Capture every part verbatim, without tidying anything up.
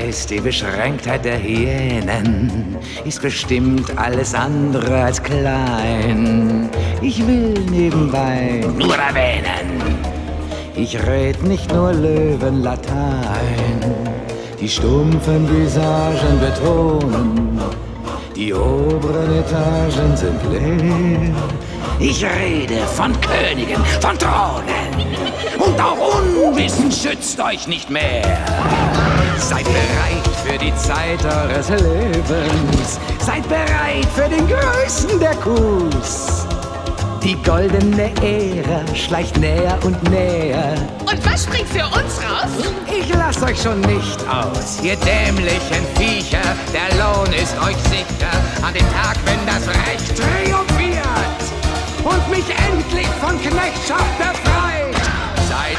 weiß, die Beschränktheit der Hyänen ist bestimmt alles andere als klein. Ich will nebenbei nur erwähnen, ich red nicht nur Löwenlatein. Die stumpfen Visagen betonen, die oberen Etagen sind leer. Ich rede von Königen, von Thronen. Und auch Unwissen schützt euch nicht mehr. Seid bereit für die Zeit eures Lebens. Seid bereit für den größten der Coups. Die goldene Ära schleicht näher und näher. Und was springt für uns raus? Ich lass euch schon nicht aus, ihr dämlichen Viecher. Der Lohn ist euch sicher an dem Tag, wenn das Recht triumphiert und mich endlich von Knechtschaft befreit. Seid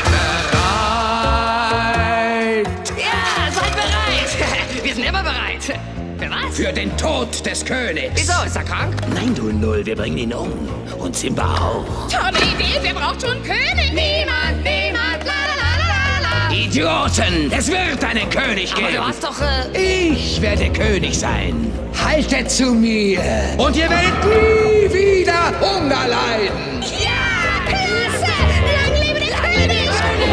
bereit! Ja, seid bereit! Wir sind immer bereit. Für was? Für den Tod des Königs. Wieso, ist er krank? Nein, du Null, wir bringen ihn um. Und Simba auch. Tolle Idee, wer braucht schon einen König? Niemand, niemand, la la la la la. Idioten, es wird einen König geben. Aber du hast doch, äh... Ich werde König sein. Haltet zu mir. Und ihr werdet nie wieder Hunger leiden. Ja, klasse! Lang lebe der König!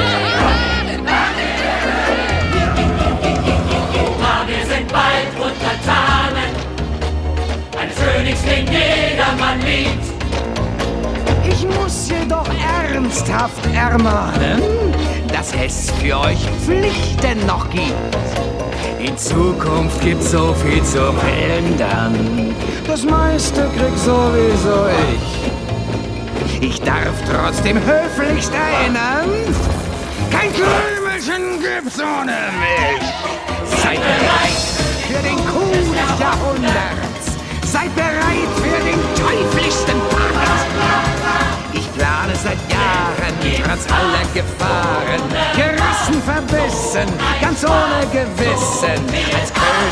Wir sind bald Untertanen eines Königs, den jedermann liebt. Ich muss jedoch ernsthaft ermahnen, dass es für euch Pflichten noch gibt. In Zukunft gibt's so viel zu ändern. Das meiste krieg sowieso ich. Ich darf trotzdem höflichst erinnern, kein Krümelchen gibt's ohne mich. Seid bereit für den Coup des Jahrhunderts. Seid bereit für den teuflischsten Pakt. Ich plane seit Jahren, trotz aller Gefahren, gerissen, verbissen, ganz ohne Gewissen, als König